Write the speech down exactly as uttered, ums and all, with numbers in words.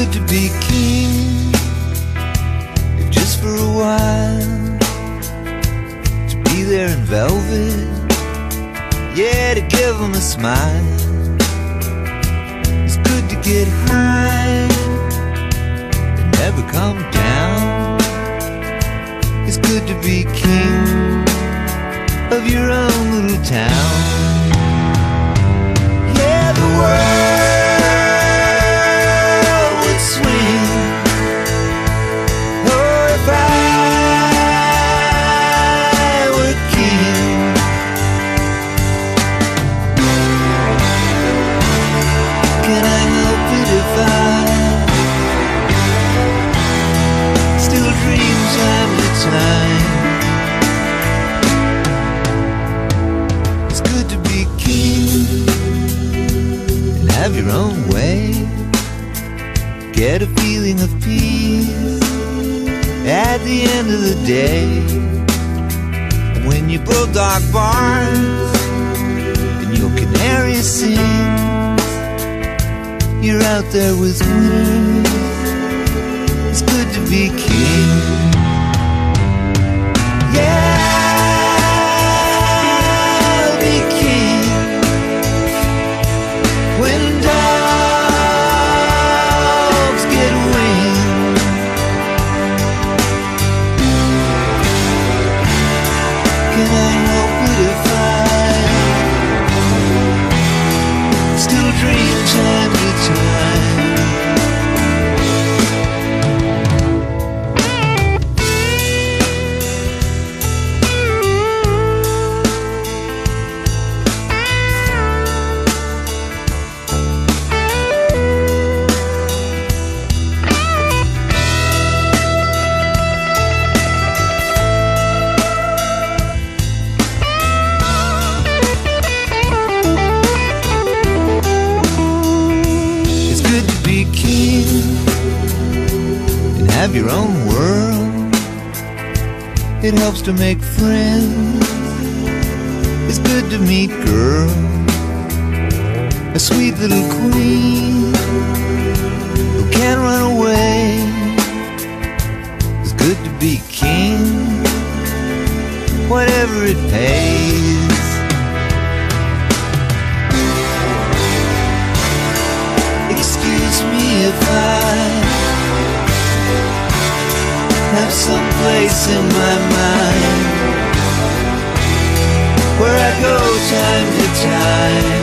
good to be king, if just for a while, to be there in velvet, yeah, to give them a smile. It's good to get high and never come down. It's good to be king of your own little town. Yeah, the world would swing, oh, if I were king. Can I help it if I still dream time to time? It's good to be king and have your own way. Get a feeling of peace at the end of the day. When your bulldog barks and your canary sings, you're out there with winners. It's good to be king. Yeah, I'll be king when dogs get wings. Can I help it if I still dream time to time? Have your own world. It helps to make friends. It's good to meet girls, a sweet little queen who can't run away. It's good to be king, whatever it pays. Excuse me if I have some place in my mind where I go time to time.